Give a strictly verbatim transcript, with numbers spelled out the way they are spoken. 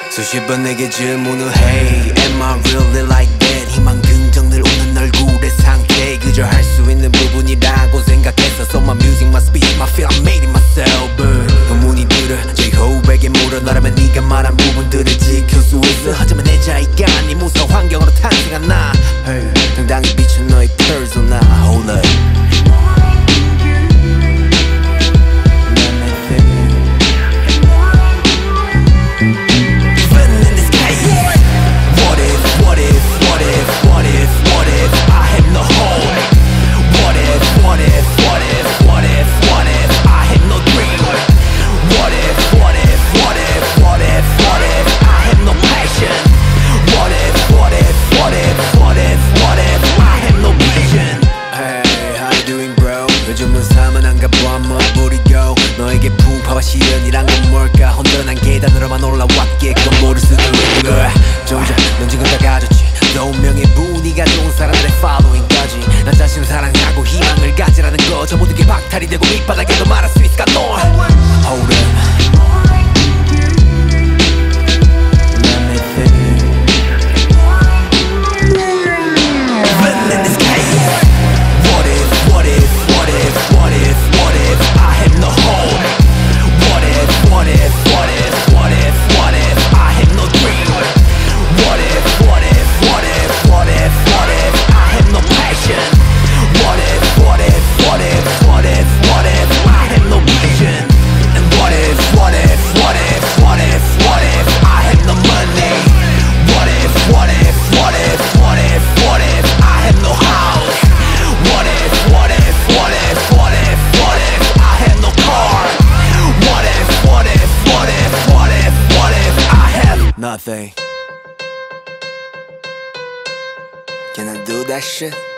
수십 번 내게 질문을 해 Am I really like that? 희망 긍정 늘 웃는 얼굴의 상태 그저 할 수 있는 부분이라고 생각했어 So my music, my speech, my feel, I made it myself 부분이들을 제이홉에게 물어 너라면 네가 말한 부분들을 지킬 수 있어 하지만 내 자의가 아닌 무서운 환경으로 탄생한 나 hey, 당당히 비춘 너의 persona Hold up 요즘은 사만한가 봐 한번 부리고 너에게 풍파와 시련이란 건 뭘까 혼돈한 계단으로만 올라왔기에 그건 모를 수도 있는 거야 조이자 넌 지금 다 가졌지 너 운명의 분위가 좋은 사람들의 팔로잉까지 나 자신을 사랑하고 희망을 가지라는 거 저 모든 게 박탈이 되고 밑바닥에도 말할 수 있을까 너 Hold up Nothing. Can I do that shit?